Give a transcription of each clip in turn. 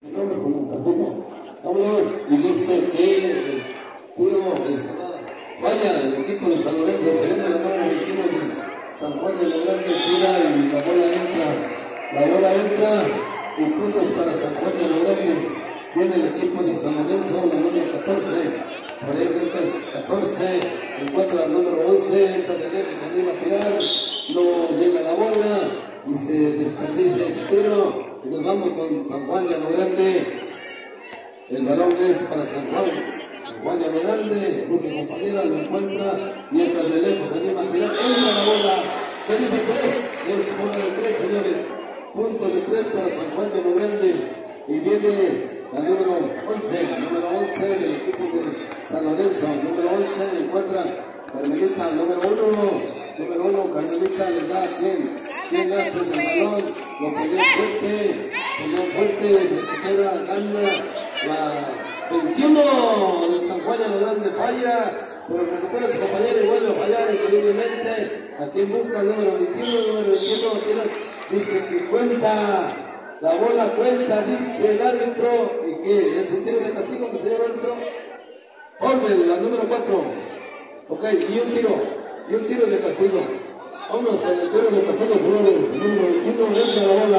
Vamos con un tapito. Vámonos, y dice que puro vaya, el equipo de San Lorenzo se viene a la mano 21 de San Juan de la Grande, tira y la bola entra. La bola entra y puntos para San Juan de la Grande. Viene el equipo de San Lorenzo, la número 14. Por ahí creo que es 14. Encuentra al número 11. Esta tenía que salir a tirar. No llega la bola y se desperdicia el tiro. Y nos vamos con San Juan de la Grande. El balón es para San Juan. San Juan de la Grande. Busca compañera, lo encuentra. Y esta de lejos se anima a tirar. Entra la bola. ¿Qué dice 3? Es bola de 3, señores. Punto de 3 para San Juan de la Grande. Y viene la número 11 del equipo de San Lorenzo. Número 11 encuentra Carmelita, número 1. Número 1, Carmelita le da a ¿quién hace el balón? Lo peleó fuerte, recupera, gana la 21 de San Juan de la Grande, falla, pero recupera a su compañero y vuelve a fallar increíblemente. ¿A quién busca el número 21? Número 21 dice que cuenta. La bola cuenta, dice el árbitro. ¿Y qué? ¿Es un tiro de castigo que se lleva el árbitro? Orden, la número 4. Ok, y un tiro de castigo. Vámonos con el tiro de castigo, señores. El número 21, entra la bola.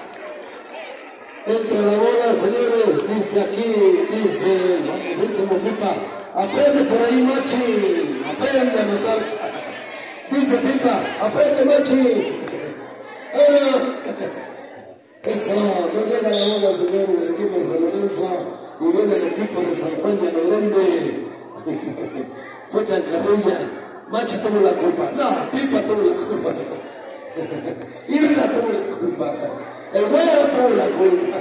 Entra la bola, señores. Dice aquí, dice, famosísimo Pipa. Aprende por ahí, Machi. Aprende a anotar. Dice Pipa, aprende, Machi. Eso, no llega la bola, señores, del equipo de San Lorenzo. Y viene el equipo de San Juan de la Grande. Se echan carrilla. Machi tuvo la culpa. No, Pipa tuvo la culpa. Irla tuvo la culpa. El güero tuvo la culpa.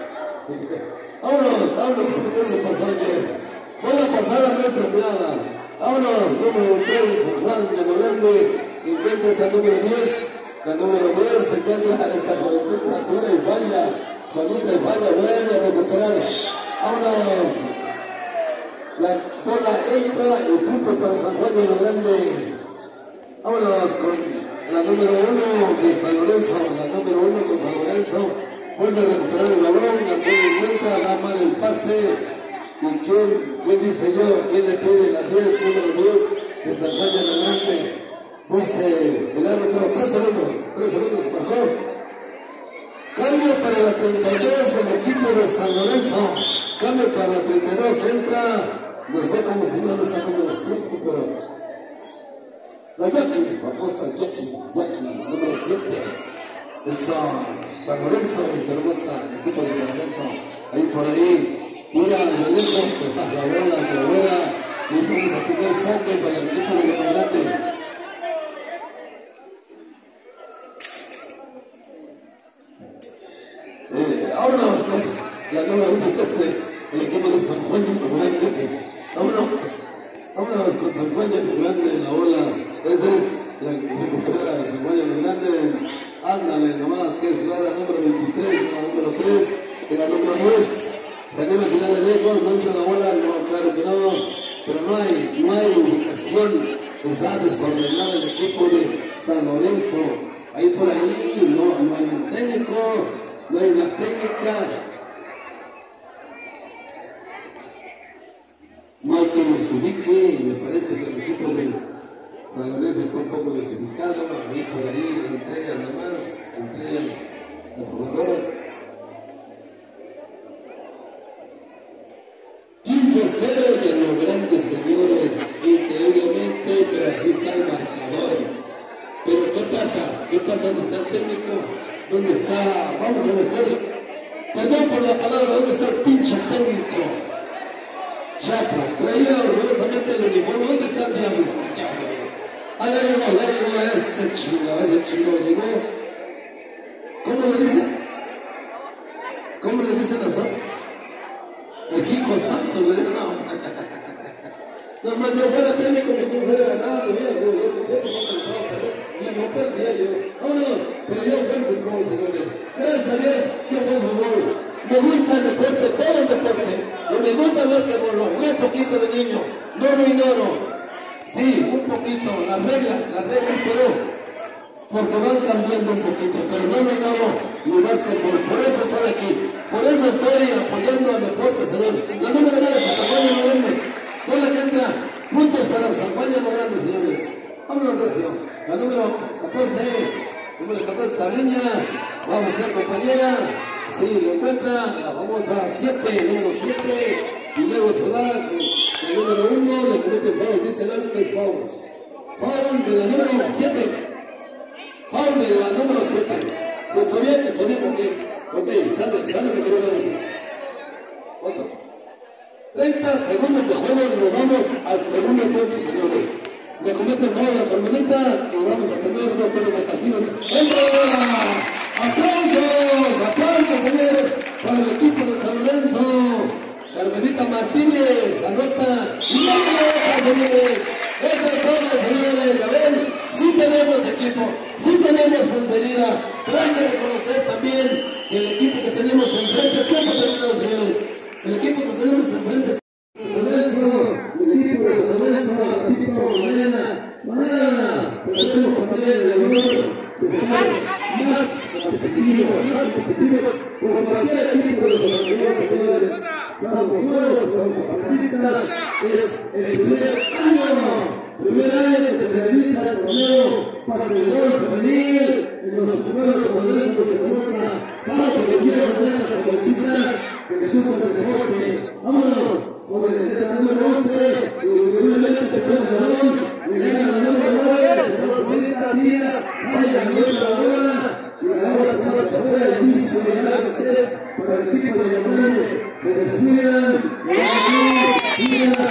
Vámonos, porque eso pasó ayer. Buena pasada no premiada. Vámonos, número 3, San Juan de la Grande. Encuentra esta número 10. La número 10 se encuentra esta jovencita, tira y falla. Solita y falla, vuelve a recuperar. Vámonos. La bola entra y punto para San Juan de la Grande. Vámonos con la número 1 de San Lorenzo. La número 1 con San Lorenzo. Vuelve a recuperar el balón. La encuentra, da mal el pase. ¿Y quién dice yo? ¿Quién le pide la 10? Número 10 de San Juan de la Grande. Dice el árbitro, 3 segundos, por favor. Cambio para la 32 del equipo de San Lorenzo. Cambio para la 32, entra, no sé cómo se llama, está como lo siento, pero la Jackie, vamos a Jackie, número 7. Es San Lorenzo, hermosa, el equipo de San Lorenzo. Ahí por ahí, tira de lejos, la bola, y vamos a tener saque para el equipo de la Grande. Vámonos, la número 1 el equipo de San Juan de la Grande. Vámonos con San Juan de la Grande, la ola. Esa es la recupera de San Juan de la Grande. Ándale nomás, que es jugada número 23, la número 3, y la número 10. Se anima a tirar de lejos, no entra la bola, no, claro que no. Pero no hay ubicación. Está desordenado el equipo de San Lorenzo. Ahí por ahí, no hay un técnico. No hay una técnica, no hay quien nos ubique, me parece que el equipo de San Lorenzo está un poco desubicado, ahí por ahí le entregan nomás, se entregan las jugadoras. 15-0 de los grandes señores, increíblemente, pero así está el marcador. Pero ¿qué pasa? ¿Dónde está el técnico? ¿Dónde está? Vamos a decir, perdón por la palabra, ¿dónde está el pinche técnico? Chapo, traía orgullosamente el uniforme, ¿dónde está el diablo? Ahí llegó, ese chino llegó. ¿Cómo le dicen? ¿Cómo le dicen a eso? México Santo, le dicen, no. No más, yo fuera técnico, mi club hubiera ganado, no perdía yo. No, pero yo fui el fútbol, señores. Gracias a Dios, yo fui el fútbol. Me gusta el deporte, todo el deporte. Y me gusta el básquetbol, lo jugué poquito de niño. No lo ignoro. Sí, un poquito, las reglas, pero porque van cambiando un poquito. Pero no lo ignoro, mi básquetbol. Por eso estoy aquí. Por eso estoy apoyando al deporte, señor. La número 10 de San Juan de Grande. Con la que entra, puntos para San Juan de Grande, señores. Vámonos, recio. La número 14. Número 14, Tabliña. Vamos a buscar compañera. Sí, lo encuentra. La famosa 7, número 7. Y luego se va el número 1. Le comete foul. Dice el árbitro es foul. Foul de la número 7. Foul de la número 7. Está bien, ok, sale, me quiero dar otro. 30 segundos de juego, nos vamos al segundo tiempo, señores. Me cometen foul la tormenita y vamos a tener dos toros de castigo. ¡Entra! ¡Aplausos, señores! Para el equipo de San Lorenzo. Carmelita Martínez anota y no me deja, señores. Eso es todo, señores. Ya ven, sí tenemos equipo, sí tenemos puntería. Pero hay que reconocer también que el equipo que tenemos enfrente, tiempo terminado, señores. El equipo que tenemos enfrente es el equipo de San Lorenzo, el equipo mañana, pero tenemos también el honor de ser más competitivos, como cualquier equipo de los señores. Estamos nuevos, somos aprendizajes, es el primer año que se realiza el torneo para el gol femenil, en los primeros momentos se demuestra paso de 10 atletas deportistas que les gusta el deporte. Vámonos, con el número 11, y obviamente fue el balón, le llega la número 9, se va a salir la mía, vaya nuestra bola, y ahora se va a hacer el inicio de la 3 para el equipo de Yamone. Se descuidan, y la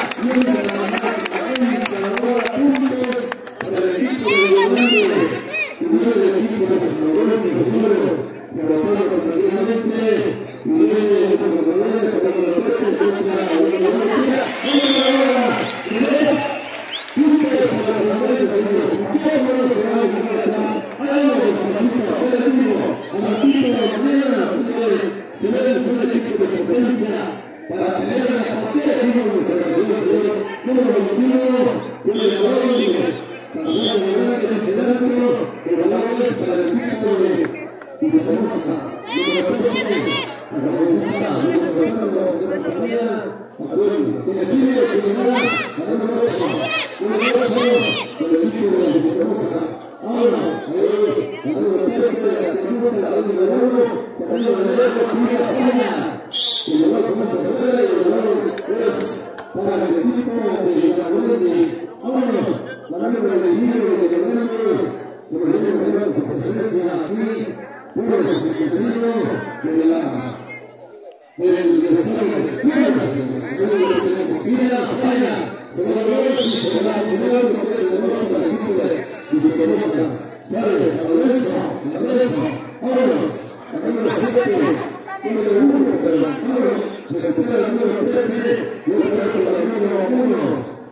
puntos para el equipo de Yamone, y no el equipo de San Lorenzo, que aporta tranquilamente, y viene de San Lorenzo, para la presa, contra la Olimpia, y 3 puntos para San Lorenzo, vámonos a la primera, vámonos a la cita, a la cita de mañana, señores, se debe ser el equipo de competencia para pelear a cualquier equipo de competencia, número 21, con el balón de San Juan de Grande, que se da que el balón es para el equipo de Villahermosa, número 13, a la visita, número 4, que le pide que le da a número 8, del equipo de Villahermosa. Ahora, a número 13, tenemos a la número 1, saliendo de la Villa, y le va a comenzar a ver, y el balón es para el equipo de Yamone. Vámonos, la número del libro de Yamone, que me viene a ver su presencia aquí, pues el vecino de la del estado de Tierras, de la Costilla, falla, se va a ver si se va a hacer lo que es el balón para el equipo de Villahermosa. Sale, San Lorenzo, vámonos, la número 7, número 1, pero se recupera el número 13, y otra vez con la número 1,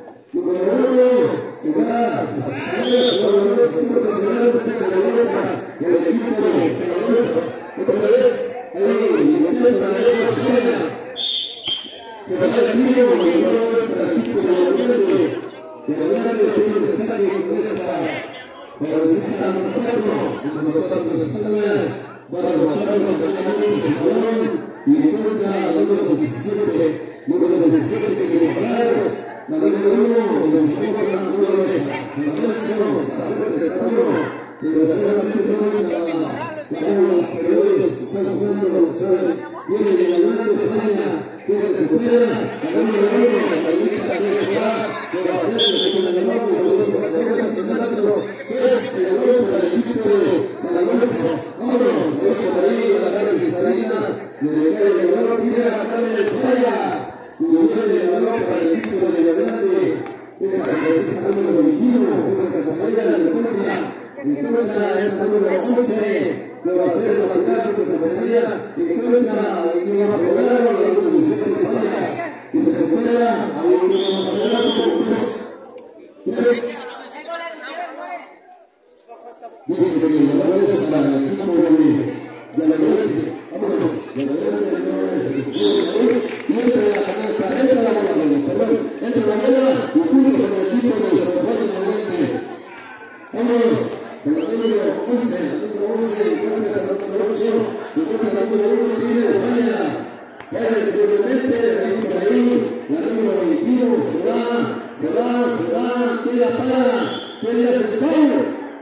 que va a San Lorenzo, y el equipo de San Lorenzo, otra vez, ahí, intenta la número 7, se va el equipo, y otra vez para el equipo de Yamone, tiene un mensaje con esta. Pero necesitan un cuerpo, para levantarlo con el número de Salón y encuentra al número 17, que quiere pasar, la número 1, de Esposa, número de San Lorenzo, desgraciadamente no es la periodis, están jugando, viene de la gran Bretaña, que recupera a la número 1, la lista que va a hacer el que le llamamos, es el gol para el equipo de San Lorenzo. Vámonos, es por ahí a la cara cristalina, le cae el balón, pide a la cara falla, y le viene el balón para el equipo de Grande, es el número 21, es la compañera de encuentra esta número 11, que va a ser la batalla que se encuentra, encuentra el que va a pegar, la número 17 falla, y se recupera a la que va a pegar con 3. Dice que el balón es para el equipo de la Grande. Vámonos, de la Grande, y entra la canasta, entra la bola, y punto con el equipo de San Juan de Grande. Vámonos, con la número 11, encuentra la número 8, encuentra la número 1, tiene de Valla. anteriormente, ahí por ahí, la número 21, se va, queda para, queda el Paulo.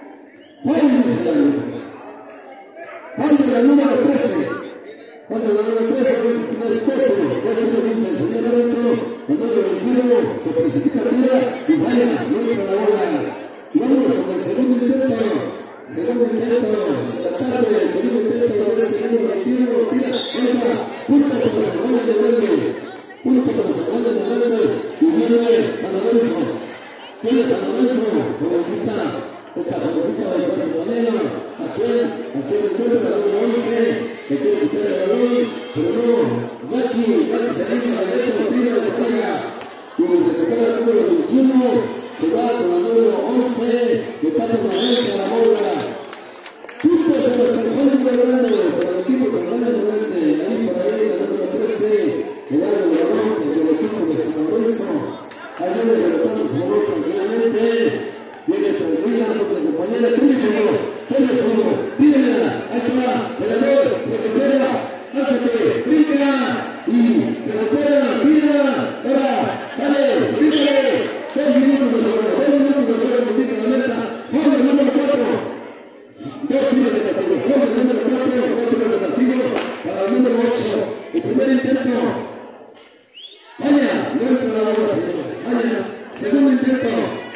Paulo de la número 13. Paulo de la número 13, vamos a final el puesto. Ya que lo dice el señor árbitro, el número 21, se precipita arriba y vaya, no entra la bola. Vamos con el segundo intento. Segundo intento, la tarde, el segundo intento de este número 21, tira, entra, punto por la segunda de verde, punto por la segunda de verde, y viene San Lorenzo, tiene San Lorenzo, jovencita, esta jovencita de San Lorenzo, aquí el encuentro de la número 11, que quiere quitar el balón, pero no, Jackie se riza a la derecha, tira de batalla, y desde que queda el número 21, se va con la número 11, que está por la derecha de la bola. Puntos de los San Juan de Grande, por el equipo de San Juan de Grande, ahí por ahí, la número 13, el área de balón, del equipo de San Lorenzo. Ahí viene derrotando su balón tranquilamente, viene tranquila, nuestra compañera, tiene solo, pídela, ahí va, pelador, recupera, lánzate, brinca, y recupera, pida, ahora, sale, bríncale, 2 minutos de juego, 2 minutos de juego, bendita la mesa, gol del número 4. Dos tiros de castigo, gol del número 4, 2 tiros de castigo para el número 8. El primer intento. Vaya, no entra la bola, señor. Vaya, segundo intento.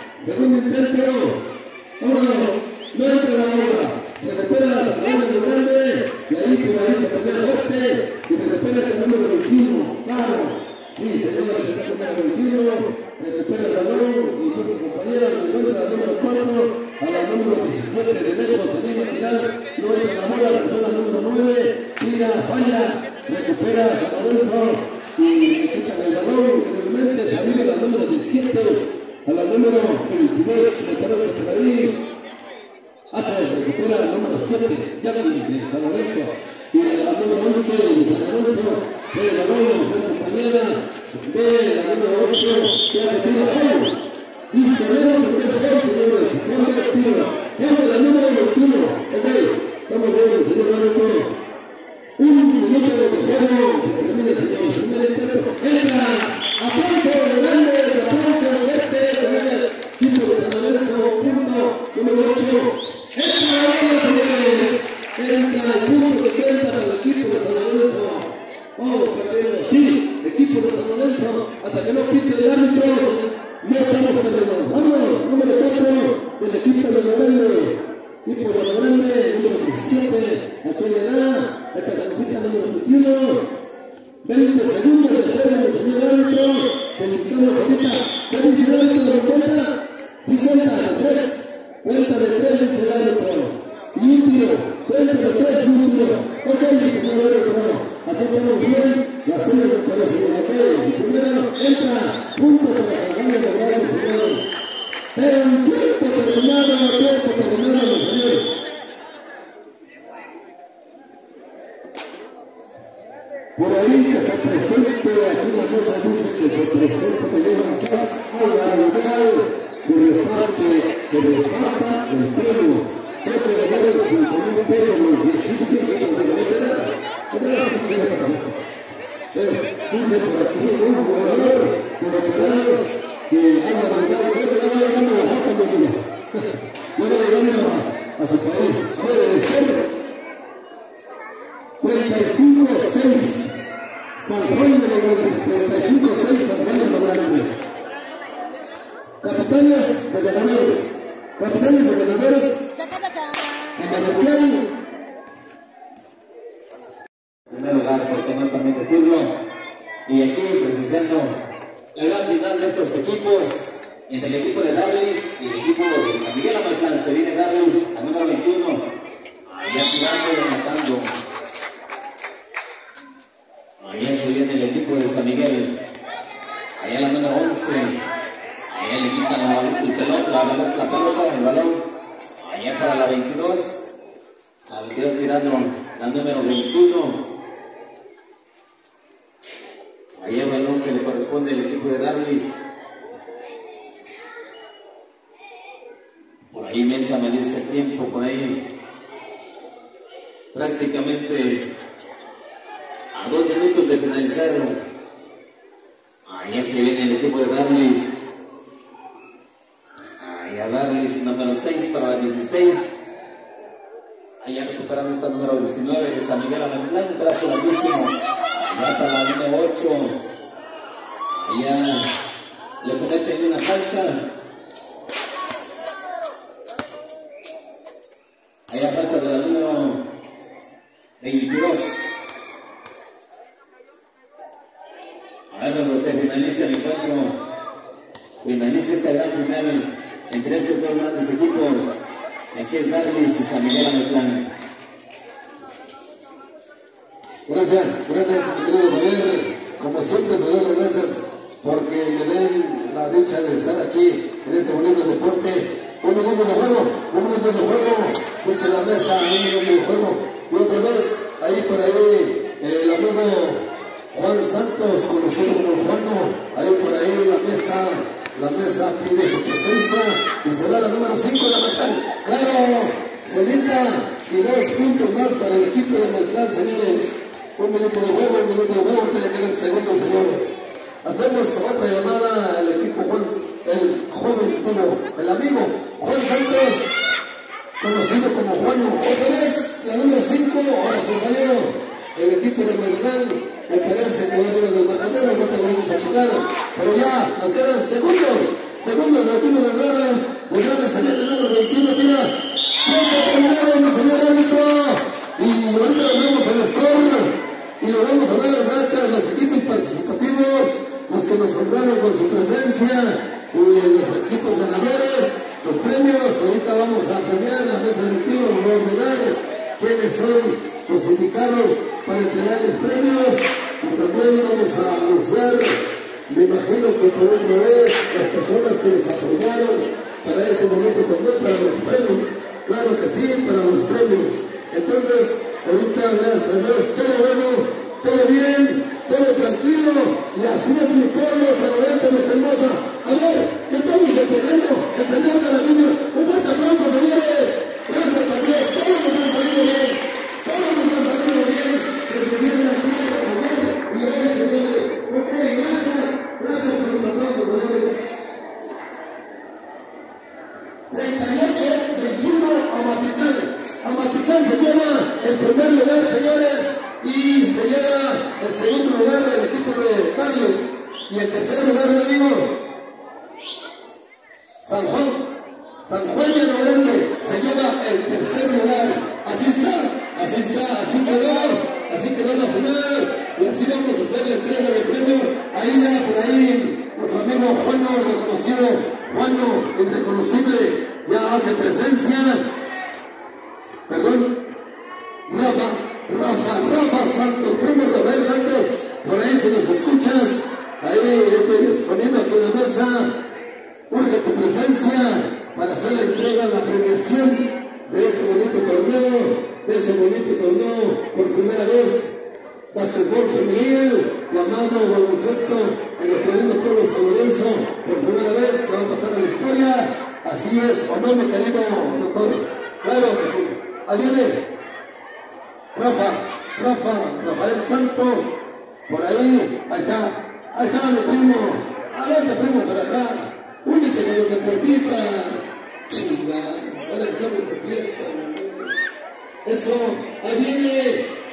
Vámonos, no entra la bola. Se recupera la segunda de grande, y ahí por ahí se cambia el bote, y se recupera el número 21. Claro, sí, señor, que está con el 21, recupera el balón, y con sus compañeros, encuentra al número 4, a la número 17 de lejos, se sigue a tirar, no entra la bola, recupera el número 9, tira, falla, recupera San Lorenzo, y le quitan el balón, finalmente se abre la número 17, a la número 22, me parece por ahí, recupera el número 7, Jackie de San Lorenzo, y la número 11 de San Lorenzo, ve el balón, nuestra compañera, ve la número 8, que ha tenido gol, y se le da el primer gol, señores, son 2 tiros, es la número 21, ok, estamos bien, señor árbitro, 1 minuto de juego, se termina, señores, primer intento, entra, apunte de grande, apunte de este, equipo de San Lorenzo, punto número 8, entra la bola, señores, entra el punto que cuenta para el equipo de San Lorenzo, sí, equipo de San Lorenzo, hasta que no pite el árbitro, no estamos perdiendo, vamos, número 4, del equipo de la grande, número 17, ¿a quién le da? Esta camiseta número 21, 20 segundos de juego, señor árbitro, felicitamos ahorita, ¿qué dice el árbitro de cuenta? 50 de 3, cuenta de 3 dice el árbitro, y un tiro, cuenta de 3 y un tiro, ok, señor árbitro, así estamos bien, la serie de colegio, ok, primero entra, punto para la campaña de grande, señor, pero un tiempo terminado, señor. Por ahí que se presente, aquí la cosa dice que se presente, que llevan paz a la legal, que reparta el premio. Creo que le dieron 5,000 pesos los viejitos de la dice por aquí un jugador de veteranos que anda llegando a la familia. Bueno, llegando a su país. A ver, el 35-6. San Juan de Grande, 35-6 San Juan de Grande. Capitanes de Ganaderos. En Mazatlán. En primer lugar, por qué no también decirlo. Y aquí presenciando la gran final de estos equipos, entre el equipo de Darlis y el equipo de San Miguel Amalcán. Se viene Darlis al número 21, allá tirando y matando. Allá se viene el equipo de San Miguel, allá la número 11, allá le quitan la pelota, el balón, allá para la 22, la 22 tirando la número 21, allá el balón que le corresponde al equipo de Darlis, por ahí Mesa me dice el tiempo, por ahí prácticamente a 2 minutos de finalizar. del Cerro. Ahí se viene el equipo de Barlis. Ahí a Barlis, número 6 para la 16. Allá recuperando esta número 19 de San Miguel Ametlán, brazo larguísimo. Allá para la número 8. Allá le cometen una falta. Allá falta de la número 22. Ahora cuando se finaliza el encuentro, finaliza esta gran final entre estos dos grandes equipos, aquí es Barlis y San Miguel Ametlán. Gracias, mi querido Javier. Como siempre te doy las gracias porque me den la dicha de estar aquí en este bonito deporte. Un minuto de juego, dice la mesa, un minuto de juego. Y otra vez, ahí por ahí, el amigo Juan Santos, conocido como Juano, ahí por ahí la mesa pide su presencia y será la número 5 de Ametlán. Claro, Celita y 2 puntos más para el equipo de Ametlán, señores. Un minuto de juego, que le quedan segundos, señores. Hacemos otra llamada al equipo Juan, el joven, el amigo Juan Santos, conocido como Juano. Otra vez, la número 5, ahora se cayó el equipo de Ametlán. Me parece que va a ir del marcadero, no te vamos a checar, pero ya nos quedan segundos de último de Garras, señor el número 21, tira. Tiempo terminado, mi señor árbitro, y ahorita le vemos el score, y le vamos a dar las gracias a los equipos participativos, los que nos honraron con su presencia, y los equipos ganadores, los premios. Ahorita vamos a premiar la mesa directiva, nos va a ordenar quiénes son los indicados para entregar los premios, y también vamos a anunciar, me imagino que por otra vez, las personas que nos apoyaron para este momento también, para los premios. Claro que sí, para los premios. Entonces, ahorita, gracias a Dios, todo bueno, todo bien, todo tranquilo, y así es mi pueblo, San Lorenzo, nuestra hermosa. A ver, ¿qué estamos despegando? El señor de la línea, un fuerte aplauso, señores. Gracias a Dios, todos nos han salido bien, que se viene la fiesta, y gracias, señores. Ok, gracias por los aplausos, señores. 38-21 Amatitlán se lleva el primer lugar, señores, y se lleva el segundo lugar del equipo de Barlis, y el tercer lugar, mi amigo, San Juan de Grande se lleva el tercer lugar. Así quedó la final, y así vamos a hacer la entrega de premios. Ahí ya, por ahí, nuestro amigo Juano, reconocido, Juano, irreconocible, ya hace presencia. Perdón, Rafa Santos, primo Rafael Santos, por ahí si nos escuchas, ahí estoy soniendo aquí en la mesa, urge tu presencia para hacer la entrega, la premiación de este bonito torneo, por primera vez, básquetbol femenil, llamado baloncesto en nuestro lindo pueblo San Lorenzo, por primera vez, se va a pasar a la historia. Así es, ¿o no, mi querido doctor? Claro que sí. Ahí viene Rafael Santos, por ahí está mi primo, vente primo por acá, únete con los deportistas, chinga, ahora estamos de fiesta, eso, ahí viene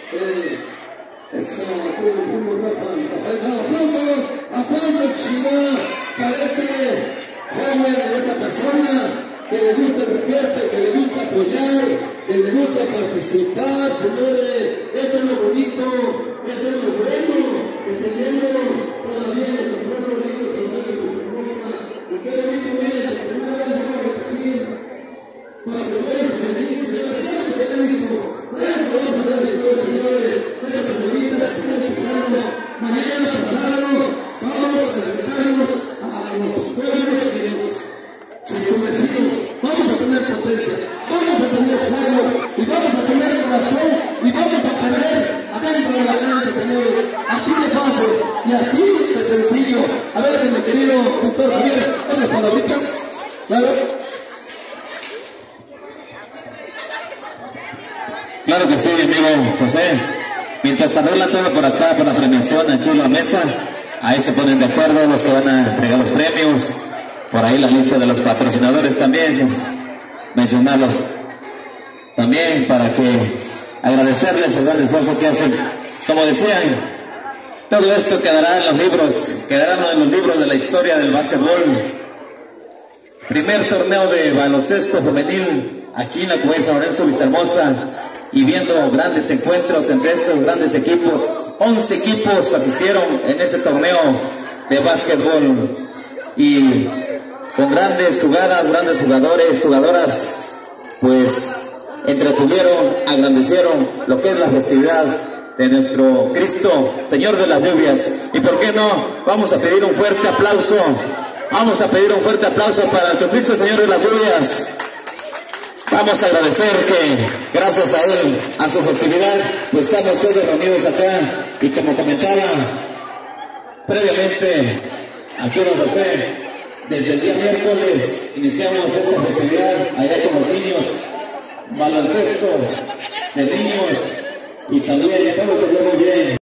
eso, mi primo Rafael Santos, aplausos chinga, para este joven, esta persona, que le gusta el deporte, que le gusta apoyar, que le gusta participar, señores. Eso es lo bonito, eso es lo bueno, que tenemos todavía en los pueblos ricos y hermosa. Y qué bonito es, la primera vez que vamos aquí, para celebrar, señores, señores, mismo. Vamos a hacer la historia, señores. Esta semilla está empezando. Mañana pasado, vamos a enfrentarnos a los pueblos y vamos a tener potencia, vamos a tener fuego, y vamos a tener razón, y vamos a perder adentro de la cancha, señores. Así de fácil, y así de sencillo. A ver, mi querido doctor Javier, ¿cuáles palabritas? Claro que sí, amigo José. Mientras se arregla todo por acá, por la premiación, aquí en la mesa. Ahí se ponen de acuerdo los que van a entregar los premios. Por ahí la lista de los patrocinadores también, mencionarlos también para que agradecerles el gran esfuerzo que hacen. Como decían, todo esto quedará en los libros, quedarán en los libros de la historia del básquetbol. Primer torneo de baloncesto femenil aquí en la Comunidad San Lorenzo, Vistahermosa, y viendo grandes encuentros entre estos grandes equipos. 11 equipos asistieron en ese torneo de básquetbol y con grandes jugadas, grandes jugadores, jugadoras, pues entretuvieron, agrandecieron lo que es la festividad de nuestro Cristo, Señor de las lluvias. Y por qué no, vamos a pedir un fuerte aplauso, vamos a pedir un fuerte aplauso para nuestro Cristo, Señor de las lluvias. Vamos a agradecer que gracias a Él, a su festividad, pues estamos todos reunidos acá. Y como comentaba previamente aquí don José, desde el día miércoles iniciamos esta festividad allá con los niños, baloncesto de niños, y también todo se ve muy bien.